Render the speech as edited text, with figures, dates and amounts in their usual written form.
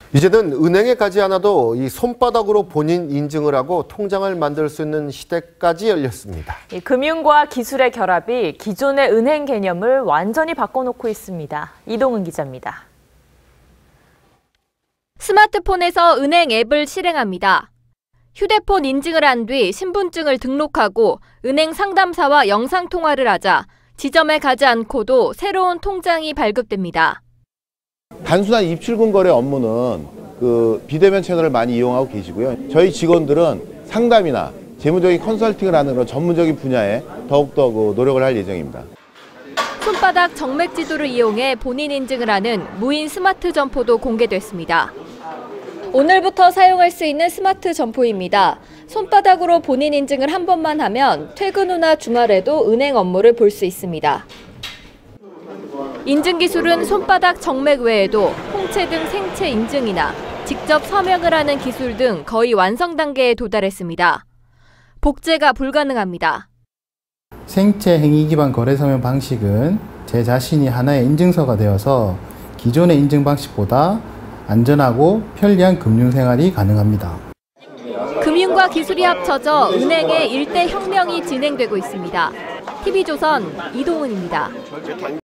이제는 은행에 가지 않아도 이 손바닥으로 본인 인증을 하고 통장을 만들 수 있는 시대까지 열렸습니다. 이 금융과 기술의 결합이 기존의 은행 개념을 완전히 바꿔놓고 있습니다. 이동은 기자입니다. 스마트폰에서 은행 앱을 실행합니다. 휴대폰 인증을 한 뒤 신분증을 등록하고 은행 상담사와 영상통화를 하자 지점에 가지 않고도 새로운 통장이 발급됩니다. 단순한 입출금 거래 업무는 비대면 채널을 많이 이용하고 계시고요. 저희 직원들은 상담이나 재무적인 컨설팅을 하는 그런 전문적인 분야에 더욱더 노력을 할 예정입니다. 손바닥 정맥 지도를 이용해 본인 인증을 하는 무인 스마트 점포도 공개됐습니다. 오늘부터 사용할 수 있는 스마트 점포입니다. 손바닥으로 본인 인증을 한 번만 하면 퇴근 후나 주말에도 은행 업무를 볼 수 있습니다. 인증 기술은 손바닥 정맥 외에도 홍채 등 생체 인증이나 직접 서명을 하는 기술 등 거의 완성 단계에 도달했습니다. 복제가 불가능합니다. 생체 행위 기반 거래 서명 방식은 제 자신이 하나의 인증서가 되어서 기존의 인증 방식보다 안전하고 편리한 금융생활이 가능합니다. 금융과 기술이 합쳐져 은행의 일대 혁명이 진행되고 있습니다. TV조선 이동은입니다.